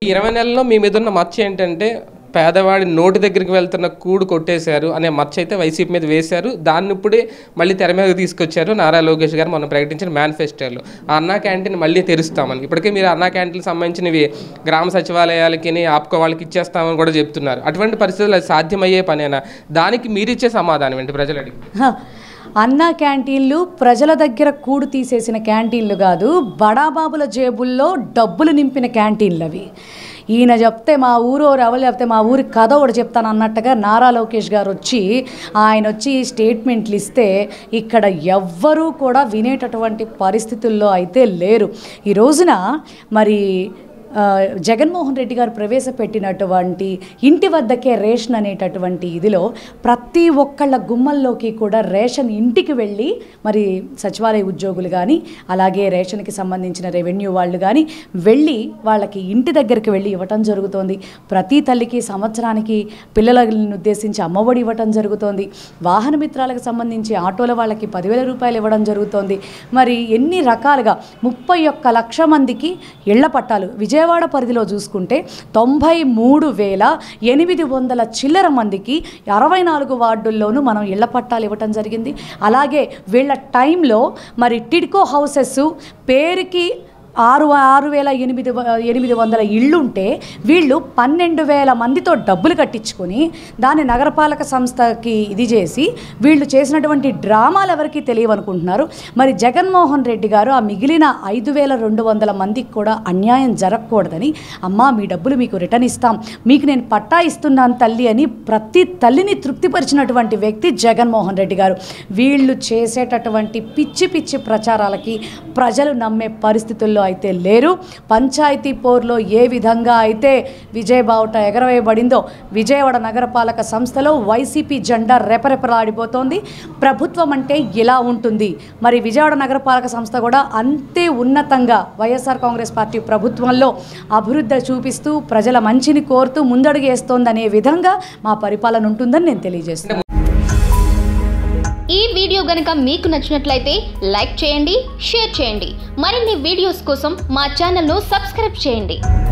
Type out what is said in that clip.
20 నెలల్లో మీ మీద ఉన్న మచ్చ ఏంటంటే పేదవాడి నోటి దగ్గరికి వెళ్తున్న కూడు కొట్టేశారు అనే మచ్చ అయితే వైసీపీ మీద వేశారు. దాన్ని ఇప్పుడే మళ్ళీ తెర మీద తీసుకొచ్చారు నారా లోకేష్ గారు మొన్న ప్రకటించిన మేనిఫెస్టోలో. ఆ అన్నా క్యాంటీన్ మళ్ళీ తెరుస్తామని, ఇప్పటికే మీరు అన్నా క్యాంటీన్కి సంబంధించినవి గ్రామ సచివాలయాలకి ఆప్కో వాళ్ళకి ఇచ్చేస్తామని కూడా చెప్తున్నారు. అటువంటి పరిస్థితులు అది సాధ్యమయ్యే పనేనా? దానికి మీరిచ్చే సమాధానం ఏంటి ప్రజలు అడిగి? అన్నా క్యాంటీన్లు ప్రజల దగ్గర కూడు తీసేసిన క్యాంటీన్లు కాదు, బడాబాబుల జేబుల్లో డబ్బులు నింపిన క్యాంటీన్లు అవి. ఈయన చెప్తే మా ఊరు ఎవరు చెప్తే మా ఊరి కథ ఒకటి చెప్తాను అన్నట్టుగా నారా లోకేష్ గారు ఆయన వచ్చి స్టేట్మెంట్లు ఇస్తే ఇక్కడ ఎవ్వరూ కూడా వినేటటువంటి పరిస్థితుల్లో అయితే లేరు. ఈ రోజున మరి జగన్మోహన్ రెడ్డి గారు ప్రవేశపెట్టినటువంటి ఇంటి వద్దకే రేషన్ అనేటటువంటి ఇదిలో ప్రతి ఒక్కళ్ళ గుమ్మల్లోకి కూడా రేషన్ ఇంటికి వెళ్ళి మరి సచివాలయ ఉద్యోగులు కానీ అలాగే రేషన్కి సంబంధించిన రెవెన్యూ వాళ్ళు కానీ వెళ్ళి వాళ్ళకి ఇంటి దగ్గరికి వెళ్ళి ఇవ్వటం జరుగుతోంది. ప్రతి తల్లికి సంవత్సరానికి పిల్లలను ఉద్దేశించి అమ్మఒడి ఇవ్వటం జరుగుతోంది. వాహన మిత్రాలకు సంబంధించి ఆటోల వాళ్ళకి 10,000 రూపాయలు ఇవ్వడం జరుగుతోంది. మరి ఎన్ని రకాలుగా 31 లక్షల మందికి ఇళ్ల పట్టాలు విజయవాడ పరిధిలో చూసుకుంటే 93,800 చిల్లర మందికి 64 వార్డుల్లోనూ మనం ఇళ్ల పట్టాలు ఇవ్వటం జరిగింది. అలాగే వీళ్ళ టైంలో మరి టిడ్కో హౌసెస్ పేరుకి 6,800 ఇళ్ళుంటే వీళ్ళు 12,000 మందితో డబ్బులు కట్టించుకొని దాన్ని నగరపాలక సంస్థకి ఇది చేసి వీళ్ళు చేసినటువంటి డ్రామాలు ఎవరికి తెలియవనుకుంటున్నారు. మరి జగన్మోహన్ రెడ్డి గారు ఆ మిగిలిన 5,200 మందికి కూడా అన్యాయం జరగకూడదని, అమ్మా మీ డబ్బులు మీకు రిటర్న్ ఇస్తాం, మీకు నేను పట్టా ఇస్తున్నాను తల్లి అని ప్రతి తల్లిని తృప్తిపరిచినటువంటి వ్యక్తి జగన్మోహన్ రెడ్డి గారు. వీళ్ళు చేసేటటువంటి పిచ్చి పిచ్చి ప్రచారాలకి ప్రజలు నమ్మే పరిస్థితుల్లో అయితే లేరు. పంచాయతీ పోర్లో ఏ విధంగా అయితే విజయబావుట ఎగరవేయబడిందో విజయవాడ నగరపాలక సంస్థలో వైసీపీ జెండా రెపరెపలాడిపోతోంది. ప్రభుత్వం అంటే ఇలా ఉంటుంది. మరి విజయవాడ నగరపాలక సంస్థ కూడా అంతే ఉన్నతంగా వైఎస్ఆర్ కాంగ్రెస్ పార్టీ ప్రభుత్వంలో అభివృద్ధి చూపిస్తూ ప్రజల మంచిని కోరుతూ ముందడుగు వేస్తోందనే విధంగా మా పరిపాలన ఉంటుందని నేను తెలియజేస్తున్నాను. ఈ వీడియో గనుక మీకు నచ్చినట్లయితే లైక్ చేయండి, షేర్ చేయండి. మరిన్ని వీడియోస్ కోసం మా ఛానల్ను సబ్స్క్రైబ్ చేయండి.